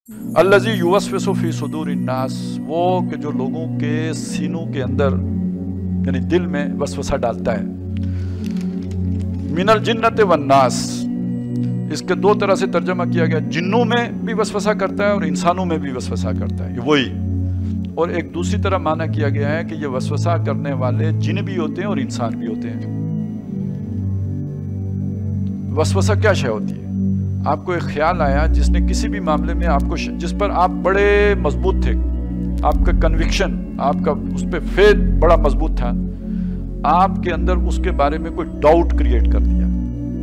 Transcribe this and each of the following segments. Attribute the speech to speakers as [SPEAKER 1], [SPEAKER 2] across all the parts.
[SPEAKER 1] الذی یوسوس فی صدور الناس، وہ کہ جو لوگوں کے سینوں کے اندر یعنی دل میں وسوسہ ڈالتا ہے. من الجنۃ والناس، اس کے دو طرح سے ترجمہ کیا گیا، جنوں میں بھی وسوسہ کرتا ہے اور انسانوں میں بھی وسوسہ کرتا ہے، یہ وہی. اور ایک دوسری طرح معنی کیا گیا ہے کہ یہ وسوسہ کرنے والے جن بھی ہوتے ہیں اور انسان بھی ہوتے ہیں. وسوسہ کیا شے ہوتی ہے؟ آپ کو ایک خیال آیا جس نے کسی بھی معاملے میں آپ کو جس پر آپ بڑے مضبوط تھے، آپ کا کنوکشن، آپ کا اس پہ فیتھ بڑا مضبوط تھا، آپ کے اندر اس کے بارے میں کوئی ڈاؤٹ کریٹ کر دیا.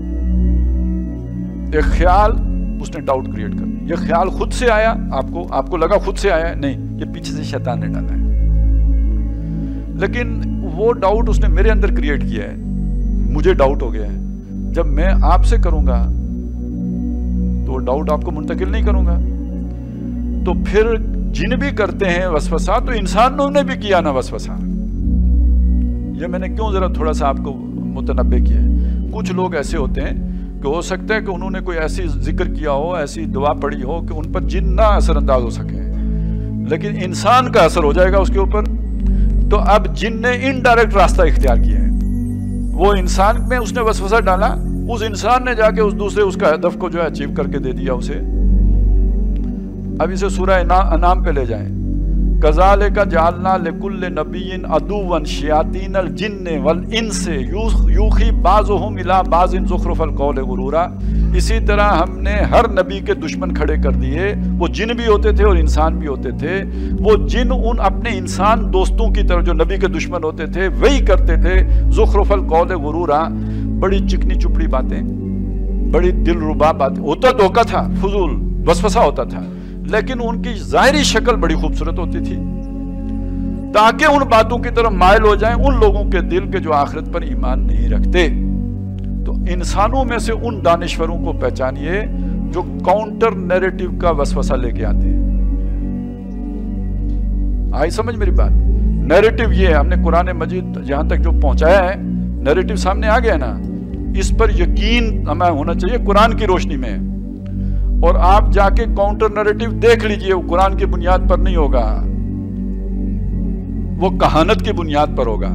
[SPEAKER 1] ایک خیال اس نے ڈاؤٹ کریٹ کر دیا. یہ خیال خود سے آیا، آپ کو لگا خود سے آیا ہے، نہیں، یہ پیچھے سے شیطان نے ڈالا ہے. لیکن وہ ڈاؤٹ اس نے میرے اندر کریٹ کیا ہے، مجھے ڈاؤٹ ہو گیا ہے. جب میں آپ سے کروں گا تو وہ ڈاؤٹ آپ کو منتقل نہیں کروں گا. تو پھر جن بھی کرتے ہیں وسوسہ تو انسانوں نے بھی کیا نا وسوسہ. یہ میں نے کیوں ذرا تھوڑا سا آپ کو متنبہ کیا ہے. کچھ لوگ ایسے ہوتے ہیں کہ ہو سکتا ہے کہ انہوں نے کوئی ایسی ذکر کیا ہو، ایسی دعا پڑھی ہو کہ ان پر جن نہ اثر انداز ہو سکے، لیکن انسان کا اثر ہو جائے گا اس کے اوپر. تو اب جن نے انڈائریکٹ راستہ اختیار کیا ہے، وہ انسان میں اس نے وسوسہ ڈالا، اس انسان نے جا کے اس دوسرے اس کا ہدف کو جو ہے اچیو کر کے دے دیا اسے. اب اسے سورہ انعام پہ لے جائیں. کذالک جعلنا لکل نبی عدوا شیاطین الجن والانس یوحی بعضهم الی بعض زخرف القول غرورا. اسی طرح ہم نے ہر نبی کے دشمن کھڑے کر دیے، وہ جن بھی ہوتے تھے اور انسان بھی ہوتے تھے. وہ جن ان اپنے انسان دوستوں کی طرف جو نبی کے دشمن ہوتے تھے وہی کرتے تھے زخرف القول غرورا، بڑی چکنی چپڑی باتیں، بڑی دل ربا باتیں. ہوتا دھوکہ تھا، فضول وسوسہ ہوتا تھا، لیکن ان کی ظاہری شکل بڑی خوبصورت ہوتی تھی تاکہ ان باتوں کی طرف مائل ہو جائیں ان لوگوں کے دل کے جو آخرت پر ایمان نہیں رکھتے. تو انسانوں میں سے ان دانشوروں کو پہچانیے جو کاؤنٹر نیریٹو کا وسوسہ لے کے آتے ہیں. آئی سمجھ میری بات؟ نیریٹو یہ ہے، ہم نے قرآن مجید جہاں تک جو پہنچایا ہے، نیریٹو سامنے آ گیا نا، اس پر یقین ہمیں ہونا چاہیے قرآن کی روشنی میں. اور آپ جا کے کاؤنٹر نیریٹو دیکھ لیجئے، وہ قرآن کی بنیاد پر نہیں ہوگا، وہ کہانت کی بنیاد پر ہوگا.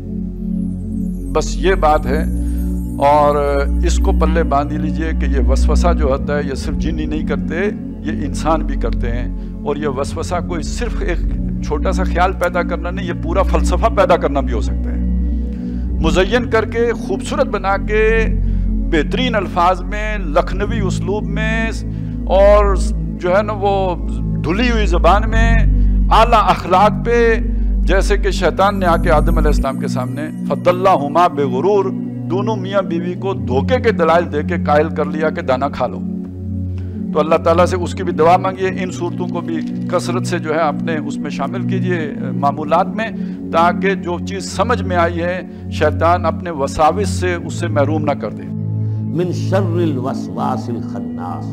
[SPEAKER 1] بس یہ بات ہے. اور اس کو پلے باندھ لیجئے کہ یہ وسوسہ جو ہوتا ہے یہ صرف جن ہی نہیں کرتے، یہ انسان بھی کرتے ہیں. اور یہ وسوسہ کوئی صرف ایک چھوٹا سا خیال پیدا کرنا نہیں، یہ پورا فلسفہ پیدا کرنا بھی ہو سکتا ہے. مزین کر کے، خوبصورت بنا کے، بہترین الفاظ میں، لکھنوی اسلوب میں، اور جو ہے نا وہ دھلی ہوئی زبان میں، اعلیٰ اخلاق پہ، جیسے کہ شیطان نے آ کے آدم علیہ السلام کے سامنے فضلہما بغرور، دونوں میاں بیوی کو دھوکے کے دلائل دے کے قائل کر لیا کہ دانا کھا لو. تو اللہ تعالیٰ سے اس کی بھی دعا مانگیے، ان صورتوں کو بھی کثرت سے جو ہے اپنے اس میں شامل کیجئے معمولات میں، تاکہ جو چیز سمجھ میں آئی ہے شیطان اپنے وساوس سے اس سے محروم نہ کر دے.
[SPEAKER 2] من شر الوسواس الخناس،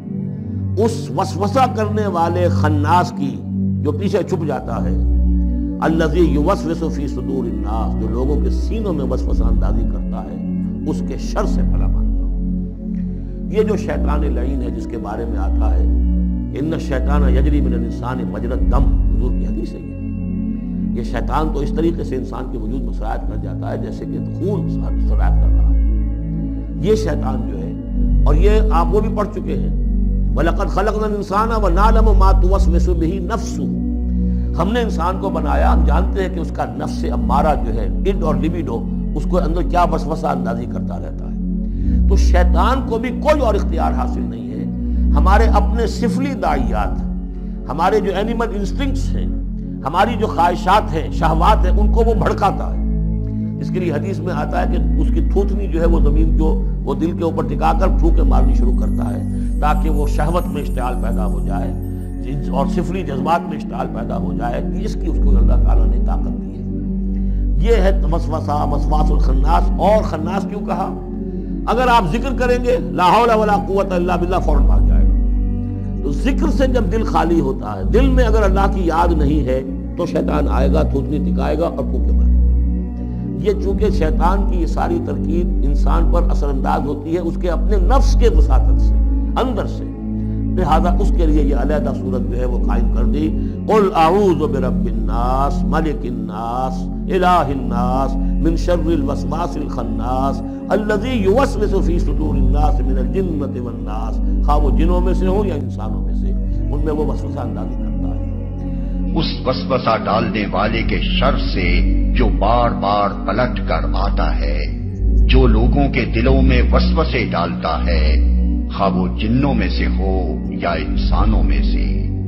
[SPEAKER 2] اس وسوسہ کرنے والے خناس کی جو پیچھے چھپ جاتا ہے. الذی یوسوس فی صدور الناس، جو لوگوں کے سینوں میں وسوسہ اندازی کرتا ہے، اس کے شر سے پناہ مانگتا ہوں. یہ جو شیطان لعین ہے جس کے بارے میں آتا ہے ان الشیطان یجری من الانسان مجری الدم، حضور کی حدیث ہے یہ شیطان تو اس طریقے سے انسان کے وجود میں سرایت کر جاتا ہے جیسے کہ خون سرایت کر رہا ہے. یہ شیطان جو ہے، اور یہ آپ وہ بھی پڑھ چکے ہیں، وَلَقَدْ خَلَقْنَا الْإِنسَانَ وَنَعْلَمُ مَا تُوَسْوِسُ بِهِ نَفْسُهُ، ہم نے انسان کو بنایا، ہم جانتے ہیں کہ اس کا نفس امارہ جو ہے، ڈڈ اور لیبیڈو، اس کو اندر کیا وسوسہ اندازی کرتا رہتا ہے. تو شیطان کو بھی کوئی اور اختیار حاصل نہیں ہے. ہمارے اپنے سفلی داعیات، ہمارے جو اینیمل انسٹنکٹس ہیں، ہماری جو خواہشات ہیں، شہوات ہیں، ان کو وہ بھڑکاتا ہے. اس کے لیے حدیث میں آتا ہے کہ اس کی تھوتنی جو ہے وہ زمین جو وہ دل کے اوپر ٹکا کر پھونکے مارنی شروع کرتا ہے تاکہ وہ شہوت میں اشتعال پیدا ہو جائے اور سفلی جذبات میں اشتعال پیدا ہو جائے. اس کی اس کو اللہ تعالیٰ نے طاقت دی ہے. یہ ہے وسوسہ، وسواس الخناس. اور خناس کیوں کہا؟ اگر آپ ذکر کریں گے لا حول ولا قوت الا باللہ، فوراً بھاگ جائے گا. تو ذکر سے جب دل خالی ہوتا ہے، دل میں اگر اللہ کی یاد نہیں ہے تو شیطان آئے گا، تھوتنی ٹکائے گا اور پھونکے مارے گا. یہ چونکہ شیطان کی یہ ساری ترکیب انسان پر اثر انداز ہوتی ہے اس کے اپنے نفس کے وساطت سے، اندر سے. لہذا اس کے لیے یہ علیحدہ صورت جو ہے وہ قائم کر دی، قل اعوذ برب الناس ملک الناس الہ الناس من شر الوسواس الخناس الذی یوسوس فی صدور الناس من الجنۃ والناس، خواہ وہ جنوں میں سے ہوں یا انسانوں میں سے، ان میں وہ وسوسہ اندازی کرتا ہے۔
[SPEAKER 3] اس وسوسہ ڈالنے والے کے شر سے جو بار بار پلٹ کر آتا ہے، جو لوگوں کے دلوں میں وسوسے ڈالتا ہے، خواہ وہ جنوں میں سے ہو یا انسانوں میں سے،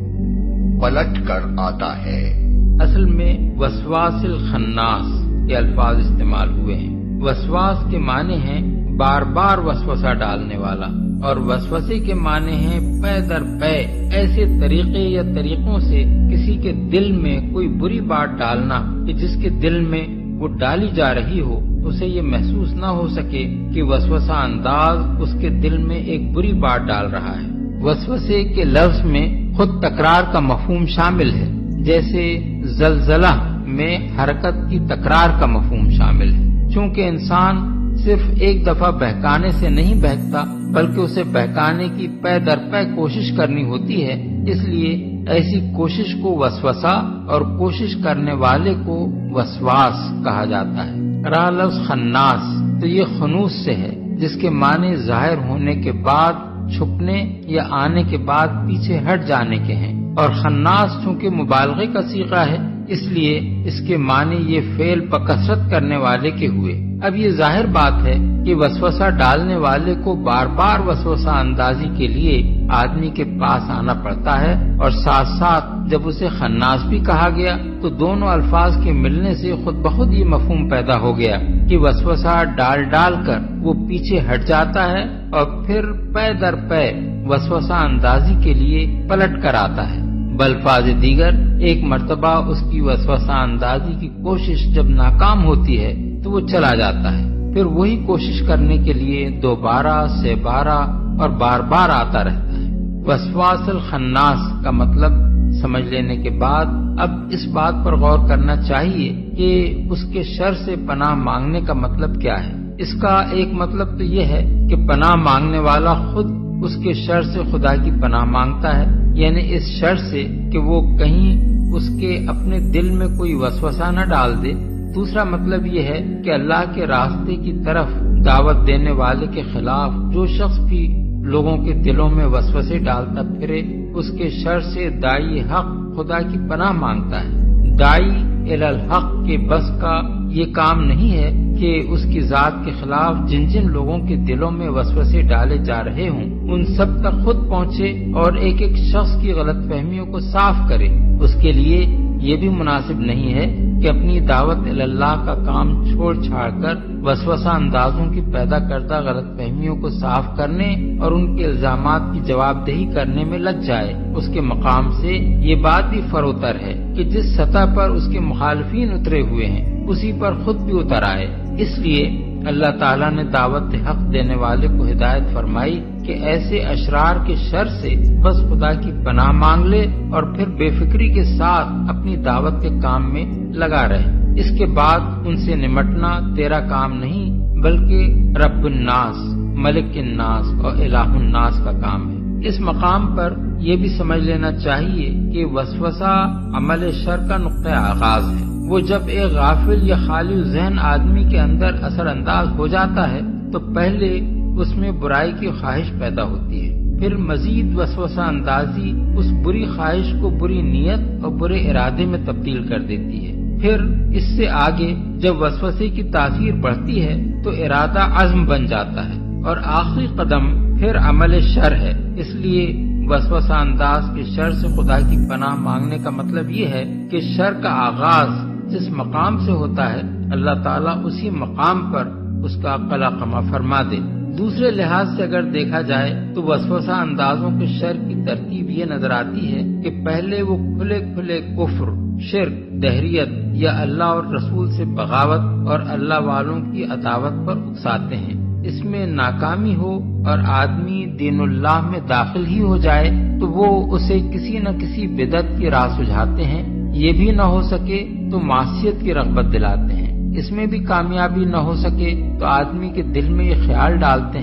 [SPEAKER 3] پلٹ کر آتا ہے۔
[SPEAKER 4] اصل میں وسواس الخناس یہ الفاظ استعمال ہوئے ہیں۔ وسواس کے معنی ہیں بار بار وسوسہ ڈالنے والا، اور وسوسے کے معنی ہیں پے در پے ایسے طریقے یا طریقوں سے کسی کے دل میں کوئی بری بات ڈالنا کہ جس کے دل میں وہ ڈالی جا رہی ہو اسے یہ محسوس نہ ہو سکے کہ وسوسہ انداز اس کے دل میں ایک بری بات ڈال رہا ہے۔ وسوسے کے لفظ میں خود تکرار کا مفہوم شامل ہے، جیسے زلزلہ میں حرکت کی تکرار کا مفہوم شامل ہے۔ چونکہ انسان صرف ایک دفعہ بہکانے سے نہیں بہکتا بلکہ اسے بہکانے کی پے در پے کوشش کرنی ہوتی ہے، اس لیے ایسی کوشش کو وسوسہ اور کوشش کرنے والے کو وسواس کہا جاتا ہے۔ رہا لفظ خناس تو یہ خنوس سے ہے، جس کے معنی ظاہر ہونے کے بعد چھپنے یا آنے کے بعد پیچھے ہٹ جانے کے ہیں، اور خناس چونکہ مبالغے کا صیغہ ہے اس لیے اس کے معنی یہ فعل بکثرت کرنے والے کے ہوئے۔ اب یہ ظاہر بات ہے کہ وسوسہ ڈالنے والے کو بار بار وسوسہ اندازی کے لیے آدمی کے پاس آنا پڑتا ہے، اور ساتھ ساتھ جب اسے خناس بھی کہا گیا تو دونوں الفاظ کے ملنے سے خود بخود یہ مفہوم پیدا ہو گیا کہ وسوسہ ڈال ڈال کر وہ پیچھے ہٹ جاتا ہے اور پھر پے در پے وسوسہ اندازی کے لیے پلٹ کر آتا ہے۔ بالفاظ دیگر ایک مرتبہ اس کی وسوسہ اندازی کی کوشش جب ناکام ہوتی ہے تو وہ چلا جاتا ہے، پھر وہی کوشش کرنے کے لیے دوبارہ سے بارہ اور بار بار آتا رہتا ہے۔ وسواس الخناس کا مطلب سمجھ لینے کے بعد اب اس بات پر غور کرنا چاہیے کہ اس کے شر سے پناہ مانگنے کا مطلب کیا ہے۔ اس کا ایک مطلب تو یہ ہے کہ پناہ مانگنے والا خود اس کے شر سے خدا کی پناہ مانگتا ہے، یعنی اس شر سے کہ وہ کہیں اس کے اپنے دل میں کوئی وسوسہ نہ ڈال دے۔ دوسرا مطلب یہ ہے کہ اللہ کے راستے کی طرف دعوت دینے والے کے خلاف جو شخص بھی لوگوں کے دلوں میں وسوسے ڈالتا پھرے اس کے شر سے داعی حق خدا کی پناہ مانگتا ہے۔ داعی الی الحق کے بس کا یہ کام نہیں ہے کہ اس کی ذات کے خلاف جن جن لوگوں کے دلوں میں وسوسے ڈالے جا رہے ہوں ان سب تک خود پہنچے اور ایک ایک شخص کی غلط فہمیوں کو صاف کرے۔ اس کے لیے یہ بھی مناسب نہیں ہے کہ اپنی دعوت اللہ کا کام چھوڑ چھاڑ کر وسوسہ اندازوں کی پیدا کردہ غلط فہمیوں کو صاف کرنے اور ان کے الزامات کی جواب دہی کرنے میں لگ جائے۔ اس کے مقام سے یہ بات بھی فروتر ہے کہ جس سطح پر اس کے مخالفین اترے ہوئے ہیں اسی پر خود بھی اتر آئے۔ اس لیے اللہ تعالیٰ نے دعوت حق دینے والے کو ہدایت فرمائی کہ ایسے اشرار کے شر سے بس خدا کی پناہ مانگ لے اور پھر بے فکری کے ساتھ اپنی دعوت کے کام میں لگا رہے۔ اس کے بعد ان سے نمٹنا تیرا کام نہیں بلکہ رب الناس، ملک الناس اور الہ الناس کا کام ہے۔ اس مقام پر یہ بھی سمجھ لینا چاہیے کہ وسوسہ عمل شر کا نقطہ آغاز ہے۔ وہ جب ایک غافل یا خالی ذہن آدمی کے اندر اثر انداز ہو جاتا ہے تو پہلے اس میں برائی کی خواہش پیدا ہوتی ہے، پھر مزید وسوسہ اندازی اس بری خواہش کو بری نیت اور برے ارادے میں تبدیل کر دیتی ہے۔ پھر اس سے آگے جب وسوسے کی تاثیر بڑھتی ہے تو ارادہ عزم بن جاتا ہے اور آخری قدم پھر عمل شر ہے۔ اس لیے وسوسہ انداز کے شر سے خدا کی پناہ مانگنے کا مطلب یہ ہے کہ شر کا آغاز جس مقام سے ہوتا ہے اللہ تعالیٰ اسی مقام پر اس کا قلع قمع فرما دے۔ دوسرے لحاظ سے اگر دیکھا جائے تو وسوسہ اندازوں کے شر کی ترتیب یہ نظر آتی ہے کہ پہلے وہ کھلے کھلے کفر، شرک، دہریت یا اللہ اور رسول سے بغاوت اور اللہ والوں کی عداوت پر اکساتے ہیں۔ اس میں ناکامی ہو اور آدمی دین اللہ میں داخل ہی ہو جائے تو وہ اسے کسی نہ کسی بدعت کی راہ سجھاتے ہیں، یہ بھی نہ ہو سکے تو معصیت کی رغبت دلاتے ہیں۔ اس میں بھی کامیابی نہ ہو سکے تو آدمی کے دل میں یہ خیال ڈالتے ہیں کہ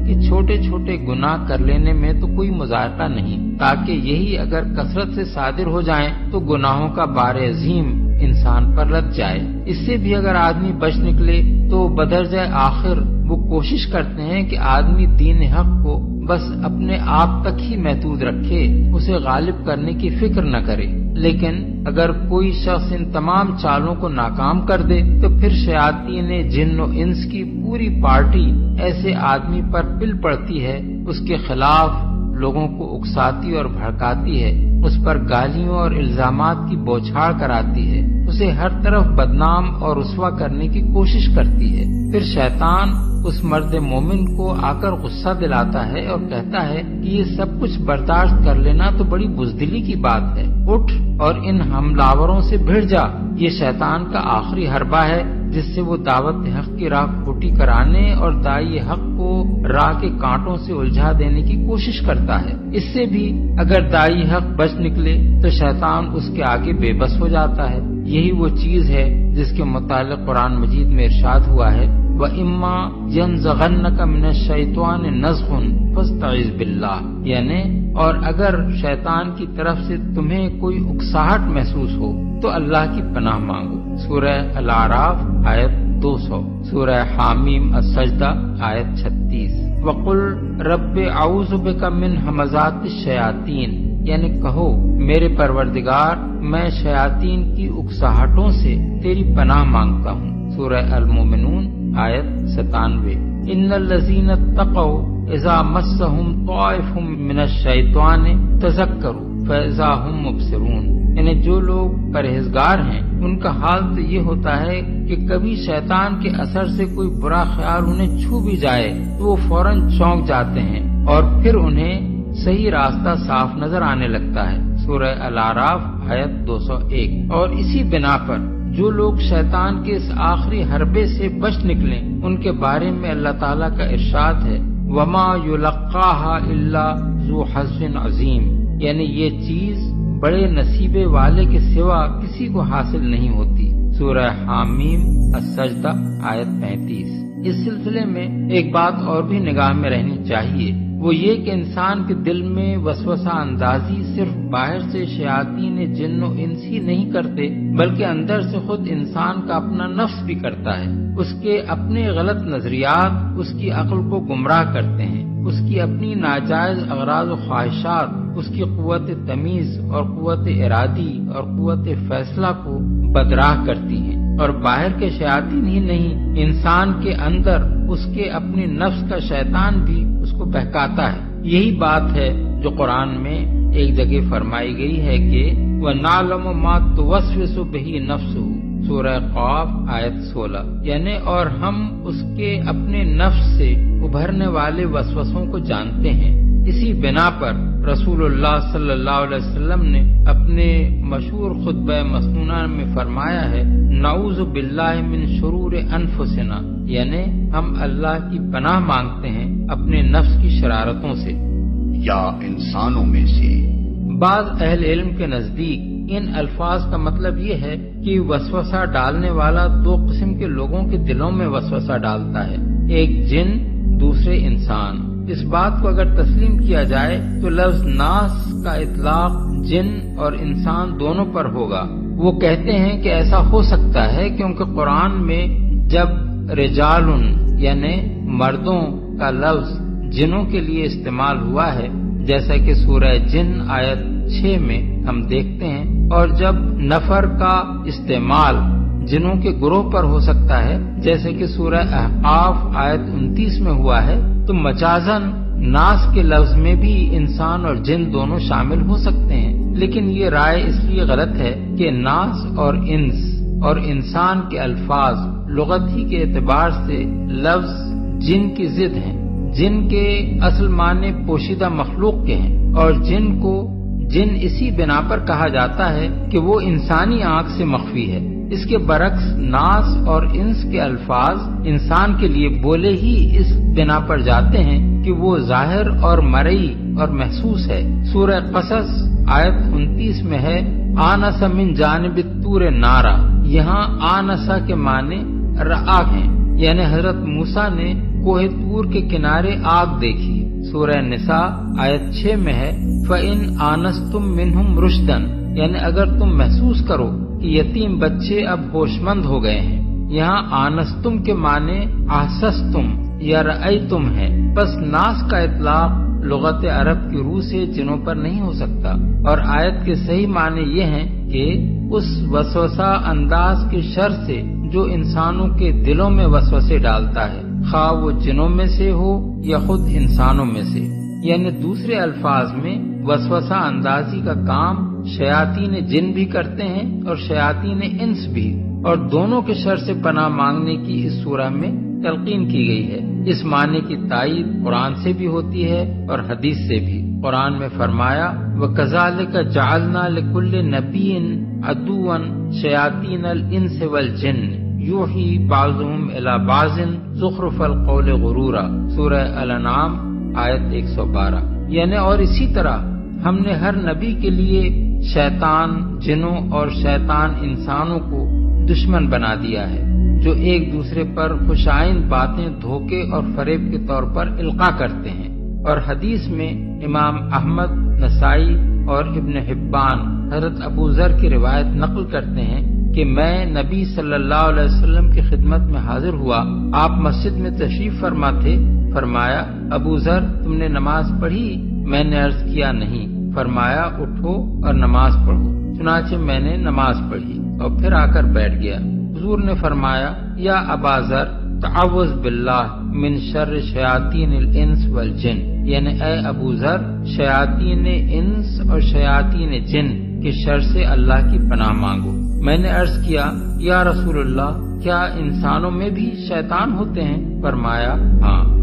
[SPEAKER 4] کہ چھوٹے چھوٹے گناہ کر لینے میں تو کوئی مذائقہ نہیں، تاکہ یہی اگر کثرت سے صادر ہو جائیں تو گناہوں کا بار عظیم انسان پر لد جائے۔ اس سے بھی اگر آدمی بچ نکلے تو بدرجہ آخر وہ کوشش کرتے ہیں کہ آدمی دین حق کو بس اپنے آپ تک ہی محدود رکھے، اسے غالب کرنے کی فکر نہ کرے۔ لیکن اگر کوئی شخص ان تمام چالوں کو ناکام کر دے تو پھر شیاطین جن و انس کی پوری پارٹی ایسے آدمی پر پل پڑتی ہے، اس کے خلاف لوگوں کو اکساتی اور بھڑکاتی ہے، اس پر گالیوں اور الزامات کی بوچھاڑ کراتی ہے، اسے ہر طرف بدنام اور رسوا کرنے کی کوشش کرتی ہے۔ پھر شیطان اس مرد مومن کو آ کر غصہ دلاتا ہے اور کہتا ہے کہ یہ سب کچھ برداشت کر لینا تو بڑی بزدلی کی بات ہے، اٹھ اور ان حملاوروں سے بھڑ جا۔ یہ شیطان کا آخری حربہ ہے جس سے وہ دعوت حق کی راہ کھوٹی کرانے اور داعی حق کو راہ کے کانٹوں سے الجھا دینے کی کوشش کرتا ہے۔ اس سے بھی اگر داعی حق بچ نکلے تو شیطان اس کے آگے بے بس ہو جاتا ہے۔ یہی وہ چیز ہے جس کے متعلق قرآن مجید میں ارشاد ہوا ہے، وَإِمَّا يَنزَغَنَّكَ مِنَ الشَّيْطَانِ نَزْغٌ فَاسْتَعِذْ بِاللَّهِ، یعنی اور اگر شیطان کی طرف سے تمہیں کوئی اکساہٹ محسوس ہو تو اللہ کی پناہ مانگو۔ سورہ الاعراف آیت 200، سورہ حامیم السجدہ آیت 36۔ وَقُلْ رَبِّ أَعُوذُ بِكَ مِنْ ہَمَزَاتِ الشَّيَاطِينِ، یعنی کہو میرے پروردگار میں شیاطین کی اکساہٹوں سے تیری پناہ مانگتا ہوں۔ سورہ المومنون آیت 97۔ ان الذین اتقوا اذا مسهم طائف من الشیطان تذکروا فاذا هم مبصرون، یعنی جو لوگ پرہیزگار ہیں ان کا حال تو یہ ہوتا ہے کہ کبھی شیطان کے اثر سے کوئی برا خیال انہیں چھو بھی جائے تو وہ فوراً چونک جاتے ہیں اور پھر انہیں صحیح راستہ صاف نظر آنے لگتا ہے۔ سورہ الاعراف آیت 201۔ اور اسی بنا پر جو لوگ شیطان کے اس آخری حربے سے بچ نکلیں ان کے بارے میں اللہ تعالیٰ کا ارشاد ہے، وَمَا يُلَقَّاهَا إِلَّا ذُو حَظٍّ عَظِيمٍ، یعنی یہ چیز بڑے نصیبے والے کے سوا کسی کو حاصل نہیں ہوتی۔ سورہ حامیم السجدہ آیت 35۔ اس سلسلے میں ایک بات اور بھی نگاہ میں رہنی چاہیے، وہ یہ کہ انسان کے دل میں وسوسہ اندازی صرف باہر سے شیاطین جن و انس ہی نہیں کرتے بلکہ اندر سے خود انسان کا اپنا نفس بھی کرتا ہے۔ اس کے اپنے غلط نظریات اس کی عقل کو گمراہ کرتے ہیں، اس کی اپنی ناجائز اغراض و خواہشات اس کی قوت تمیز اور قوت ارادی اور قوت فیصلہ کو بدراہ کرتی ہیں، اور باہر کے شیاطین ہی نہیں، انسان کے اندر اس کے اپنے نفس کا شیطان بھی اس کو بہکاتا ہے۔ یہی بات ہے جو قرآن میں ایک جگہ فرمائی گئی ہے کہ وَنَعْلَمُ مَا تُوَسْوِسُ بِهِ نَفْسُهُ، سورہ قاف آیت 16، یعنی اور ہم اس کے اپنے نفس سے ابھرنے والے وسوسوں کو جانتے ہیں۔ اسی بنا پر رسول اللہ صلی اللہ علیہ وسلم نے اپنے مشہور خطبہ مسنونہ میں فرمایا ہے، نعوذ باللہ من شرور انفسنا، یعنی ہم اللہ کی پناہ مانگتے ہیں اپنے نفس کی شرارتوں سے
[SPEAKER 3] یا انسانوں میں سے۔
[SPEAKER 4] بعض اہل علم کے نزدیک ان الفاظ کا مطلب یہ ہے کہ وسوسہ ڈالنے والا دو قسم کے لوگوں کے دلوں میں وسوسہ ڈالتا ہے، ایک جن، دوسرے انسان۔ اس بات کو اگر تسلیم کیا جائے تو لفظ ناس کا اطلاق جن اور انسان دونوں پر ہوگا۔ وہ کہتے ہیں کہ ایسا ہو سکتا ہے کیونکہ قرآن میں جب رجال یعنی مردوں کا لفظ جنوں کے لیے استعمال ہوا ہے، جیسا کہ سورہ جن آیت 6 میں ہم دیکھتے ہیں، اور جب نفر کا استعمال جنوں کے گروہ پر ہو سکتا ہے جیسے کہ سورہ احقاف آیت 29 میں ہوا ہے، تو مجازن ناس کے لفظ میں بھی انسان اور جن دونوں شامل ہو سکتے ہیں۔ لیکن یہ رائے اس لیے غلط ہے کہ ناس اور انس اور انسان کے الفاظ لغت ہی کے اعتبار سے لفظ جن کی ضد ہیں۔ جن کے اصل معنی پوشیدہ مخلوق کے ہیں، اور جن کو جن اسی بنا پر کہا جاتا ہے کہ وہ انسانی آنکھ سے مخفی ہے۔ اس کے برعکس ناس اور انس کے الفاظ انسان کے لیے بولے ہی اس بنا پر جاتے ہیں کہ وہ ظاہر اور مرئی اور محسوس ہے۔ سورہ قصص آیت 29 میں ہے، آنس من جانب الطور نارا، یہاں آنسا کے معنی رآ ہیں، یعنی حضرت موسیٰ نے کوہ طور کے کنارے آگ دیکھی۔ سورہ نساء آیت 6 میں ہے فَإِنْ آنَسْتُمْ مِنْهُمْ رُشْدًا، یعنی اگر تم محسوس کرو کہ یتیم بچے اب ہوش مند ہو گئے ہیں۔ یہاں آنستم کے معنی احسستم یا رأیتم ہے، پس ناس کا اطلاق لغت عرب کی روح سے جنوں پر نہیں ہو سکتا، اور آیت کے صحیح معنی یہ ہیں کہ اس وسوسہ انداز کے شر سے جو انسانوں کے دلوں میں وسوسے ڈالتا ہے، خواہ وہ جنوں میں سے ہو یا خود انسانوں میں سے۔ یعنی دوسرے الفاظ میں وسوسہ اندازی کا کام شیاطین جن بھی کرتے ہیں اور شیاطین انس بھی، اور دونوں کے شر سے پناہ مانگنے کی اس سورہ میں تلقین کی گئی ہے۔ اس معنی کی تائید قرآن سے بھی ہوتی ہے اور حدیث سے بھی۔ قرآن میں فرمایا وَكَذَلِكَ جَعَلْنَا لِكُلِّ نَبِيٍّ عَدُوًّا شَيَاطِينَ الْإِنسِ وَالْجِنِّ يُوحِي بَعْضُهُمْ إِلَى بَعْضٍ زُخْرُفَ الْقَوْلِ غُرُورًا، سورہ الانعام آیت 112۔ یعنی اور اسی طرح ہم نے ہر نبی کے لیے شیطان جنوں اور شیطان انسانوں کو دشمن بنا دیا ہے، جو ایک دوسرے پر خوشائند باتیں دھوکے اور فریب کے طور پر القاء کرتے ہیں۔ اور حدیث میں امام احمد، نسائی اور ابن حبان حضرت ابو ذر کی روایت نقل کرتے ہیں کہ میں نبی صلی اللہ علیہ وسلم کی خدمت میں حاضر ہوا، آپ مسجد میں تشریف فرما تھے، فرمایا ابو ذر تم نے نماز پڑھی؟ میں نے عرض کیا نہیں، فرمایا اٹھو اور نماز پڑھو، چنانچہ میں نے نماز پڑھی اور پھر آ کر بیٹھ گیا۔ حضور نے فرمایا یا ابا ذر تعوذ باللہ من شر شیاطین الانس والجن، یعنی اے ابو ذر شیاطین انس اور شیاطین جن کے شر سے اللہ کی پناہ مانگو۔ میں نے عرض کیا یا رسول اللہ کیا انسانوں میں بھی شیطان ہوتے ہیں؟ فرمایا ہاں۔